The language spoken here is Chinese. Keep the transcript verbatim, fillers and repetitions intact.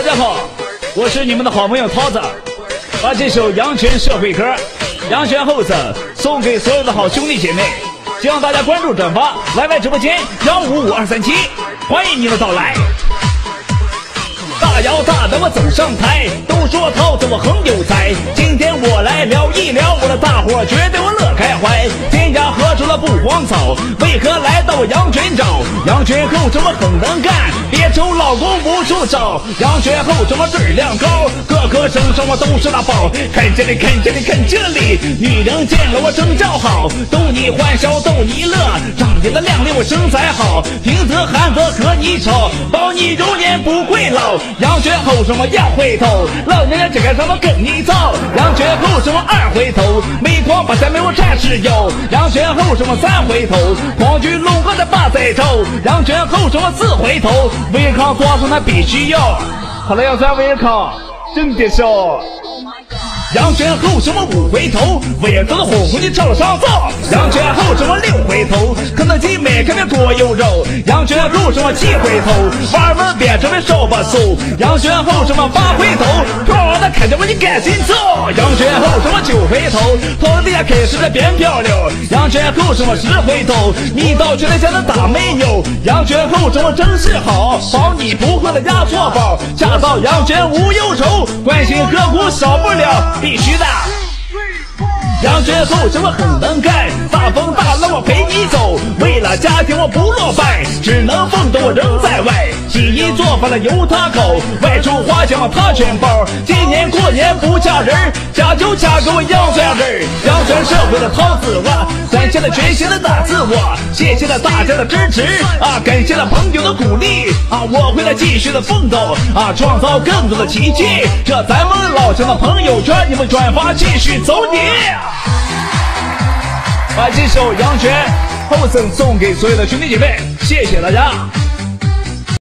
家好，我是你们的好朋友涛子，把这首阳泉社会歌阳泉后生送给所有的好兄弟姐妹，希望大家关注转发来来直播间幺五五二三七，欢迎你的到来。大摇大摆我走上台，都说涛子我很有才，今天我来聊一聊，我的大伙绝对我乐开怀。天涯何处了不荒草，为何来到我阳泉找？阳泉后生我很能干，别愁老公无处找。阳泉后生我质量高，个个身上我都是那宝。看这里看这里看这里，女人见了我真叫好，逗你欢笑逗你乐，长得的靓丽我身材好，平则寒则和你吵，保你容颜不会老。阳泉后生我要回头，老娘娘这个什么跟你造。阳泉后生我二回头，没狂把山没我战士有。阳泉后生我三回头，狂举龙哥的把在头。阳泉后生我四回头，威尔康多少那必须要。好了，要算威尔康，真别说。阳泉后生我五回头，威尔康的火红你照上灶。阳泉后生我六回头，肯德基每个面多有肉。阳泉后生我七回头，玩门变成了手把手。阳泉后生我八回头，漂亮的看着我你赶紧走。阳泉后生我九回头，头底下开始在变漂亮。阳泉后生我十回头，你到全天下的大美牛。阳泉后生我真是好，保你不会的压错宝。嫁到阳泉无忧愁，关心何苦少不了。必须的，阳泉后生我很能干，大风大浪我陪你走，为了家庭我不落败，只能奉着我人在外，洗衣做饭了由他口，外出花钱我他全包，今年过年不嫁人，嫁就嫁给我阳泉人。阳泉社会的涛子我展现了全新的大自我，谢谢了大家的支持啊，感谢了朋友的鼓励啊，我会来继续的奋斗啊，创造更多的奇迹，这咱们老乡的朋友圈你们转发继续走你。把这首阳泉后生送给所有的兄弟姐妹，谢谢大家。